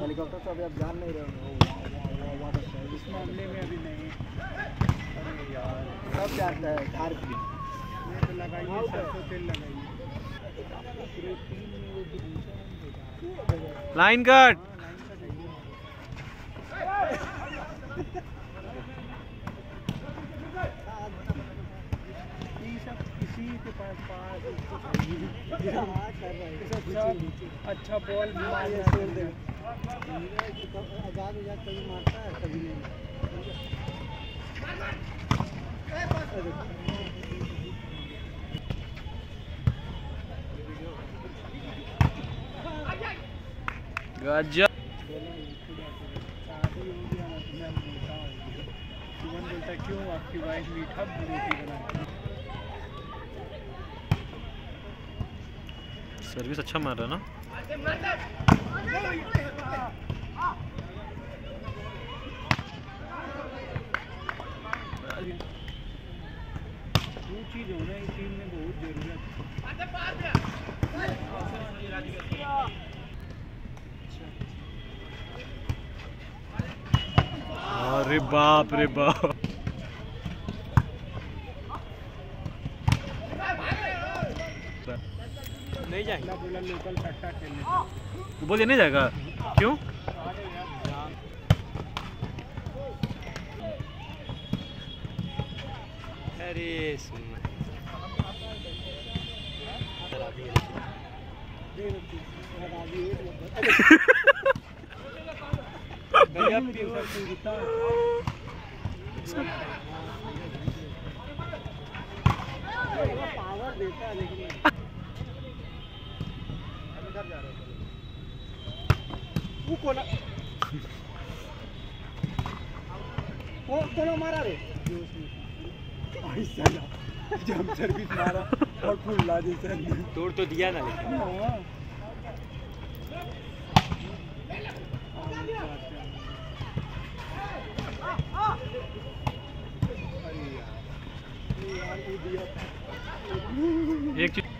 Helicopter तो अभी आप जान नहीं रहे हो, इस मामले में अभी नहीं। अरे यार सब जानता है कार की। ये तो लगाइए, सरसों तेल लगाइए। Line cut. किसी के पास अच्छा बॉल आजाद कभी मारता है कभी नहीं। गजब। बोलता क्यों आपकी वाइफ मीठा रोटी बनाती है। सर्विस अच्छा मार रहा है ना। वो चीज़ होना इस टीम में बहुत जरूरत है। अरे बाप रे बाप। नहीं जाएगा, बोला लोकल सट्टा खेलने। वो बोलिए नहीं जाएगा क्यों? अरे सुन पावर देता है लेकिन वो कोना मारा रे जब सर्विस मारा और फुल ला दी सर ने। तोड़ तो दिया ना लेकिन। एक चीज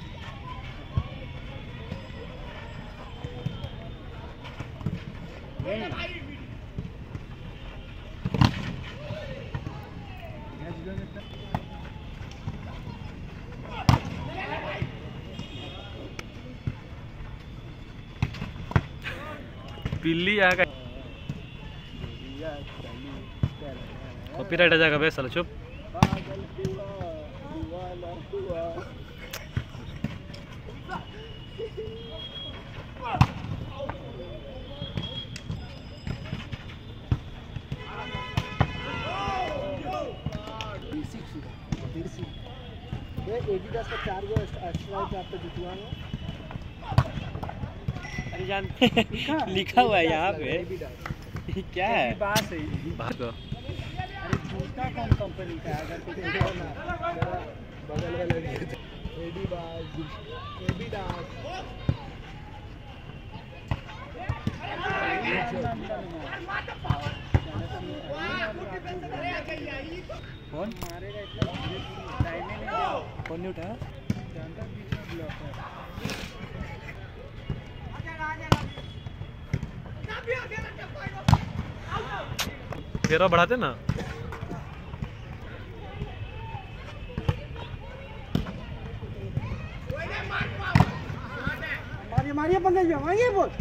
पिल्ली आ गई। कॉपीराइट आ जाएगा बे साला, चुप। एडिडास का 4 गो एक्स्ट्रा आपको जितवाऊंगा। अरे जानते लिखा हुआ है यहाँ पे। क्या है बात है। भागो। अरे जूता कौन कंपनी का है? अगर कुछ बगल वाले एडिडास कौन मारेगा इतना? टाइम ही नहीं। कौन नहीं उठाया? जानता बीच में ब्लॉक है। फेरा बढ़ाते ना। मारिए पंकज भैया, मारिए बोल।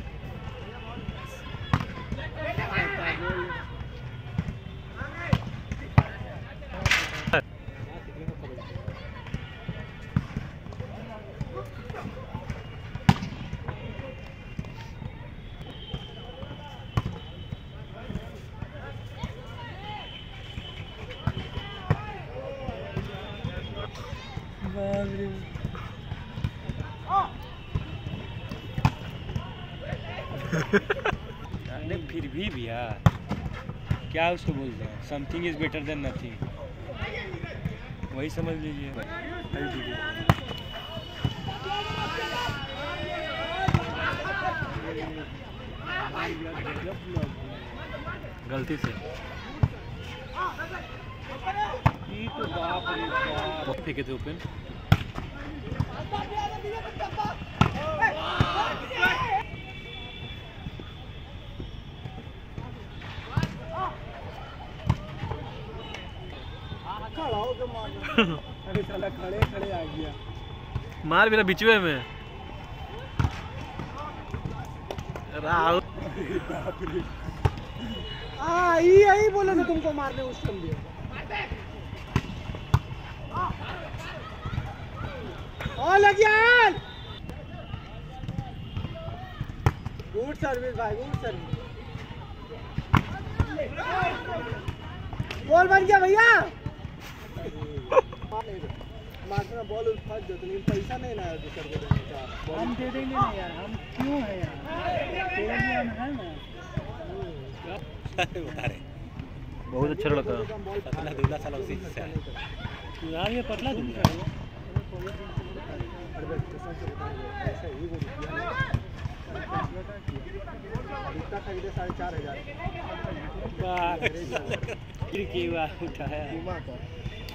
नहीं फिर भी भैया क्या उसको बोलते हैं, something is better than nothing, वही समझ लीजिए। गलती से फेंके थे ओपन। मार मेरा बिचवे में राहुल। यही बोले ना तुमको मारने उस टाइम दिया। लग यार। गुड सर्विस भाई, गुड सर्विस। बॉल बन गया भैया। मारने में बॉल फंस जाते, लेकिन पैसा नहीं ना दूसरे को देने का। हम दे देंगे ना यार, हम क्यों है यार, तेरे लिए हम है ना। बता रहे बहुत अच्छा लड़का। पतला दुबला साला उसी से है। यार ये पतला दुबला है। इतना खरीदे 4,500। वाह, फिर की बात उठाया।